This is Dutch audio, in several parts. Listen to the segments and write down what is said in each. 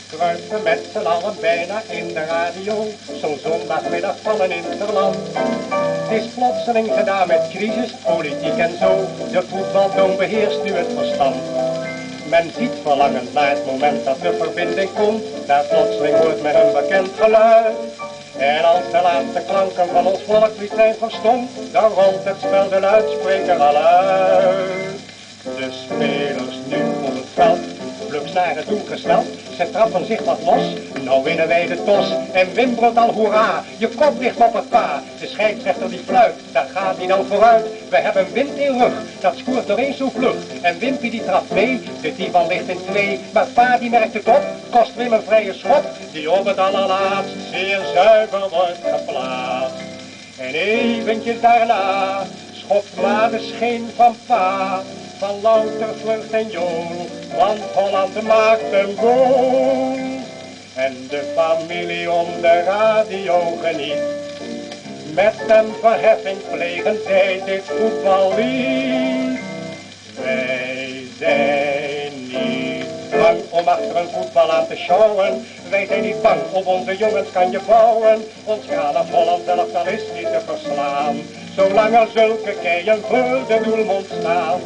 kruipen met z'n allen bijna in de radio, zo'n zondagmiddag van een interland. Het is plotseling gedaan met crisis, politiek en zo, de voetbaltoon beheerst nu het verstand. Men ziet verlangend naar het moment dat de verbinding komt, daar plotseling hoort men een bekend geluid. En als de laatste klanken van ons volkslied zijn verstomd, dan rolt het spel de luidspreker al uit. De spelers nu op het veld, fluks naar het doel gesteld, ze trappen zich wat los, nou winnen wij de tos. En Wim brult al hoera, je kop ligt op het pa. De scheidsrechter die fluit, daar gaat hij dan vooruit. We hebben wind in rug, dat scoort er eens zo vlug. En Wimpie die trapt mee, de divan ligt in twee. Maar pa die merkt het op, kost Wim een vrije schop, die op het allerlaatst zeer zuiver wordt geplaatst. En eventjes daarna schopt maar de scheen van pa, van louter vlucht en jool, want Holland maakt een goal. En de familie om de radio geniet, met een verheffing plegen zij dit voetballied. Wij zijn niet bang om achter een voetbal aan te sjouwen, wij zijn niet bang, op onze jongens kan je bouwen. Ons graaf Holland elftal is niet te verslaan, zolang er zulke keien voor de doelmond staan.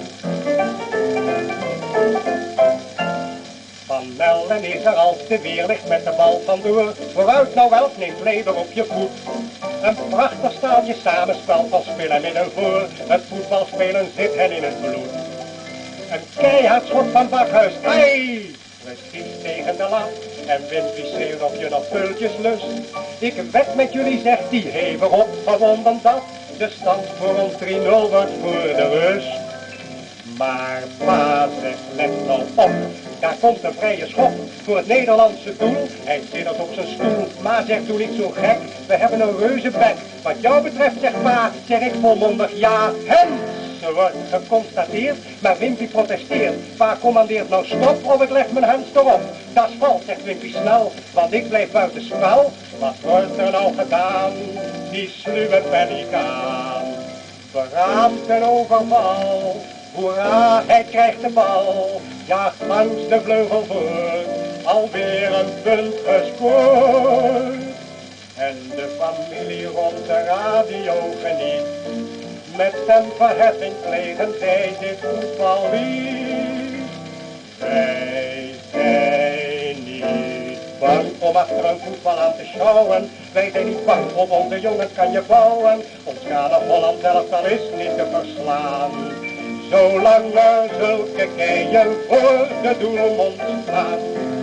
Van Mellen is er als de weer ligt met de bal vandoor. Vooruit nou wel, neemt Leder op je voet. Een prachtig staaltje samenspel van spillen midden voor. Het voetbalspelen zit hen in het bloed. Een keihard schot van Bakhuis, ai! Precies tegen de lat. En Wimpie schreeuwt of je nog pultjes lust. Ik wed met jullie, zegt die hevig opgewonden dat de stand voor ons 3-0 wordt voor de rust. Maar pa zegt, let nou op, daar komt een vrije schop voor het Nederlandse doel. Hij zittert op zijn stoel, maar zegt doe niet zo gek, we hebben een reuze bek. Wat jou betreft, zegt pa, zeg ik volmondig ja, Hens! Er wordt geconstateerd, maar Wimpie protesteert. Pa commandeert nou stop of ik leg mijn hand erop. Dat is vals, zegt Wimpie snel, want ik blijf buiten spel. Wat wordt er nou gedaan? Die sluwe pelikaan beraamt een overval. Hoera, hij krijgt de bal, jaagt langs de vleugel voort, alweer een punt gescoord. En de familie rond de radio geniet, met een verheffing plegen zij dit voetballied. Wij zijn niet bang om achter een voetbal aan te sjouwen, wij zijn niet bang, op onze jongens kan je bouwen. Ons graaf Holland elftal is niet te verslaan, zolang er zulke keien voor de doelmond staan.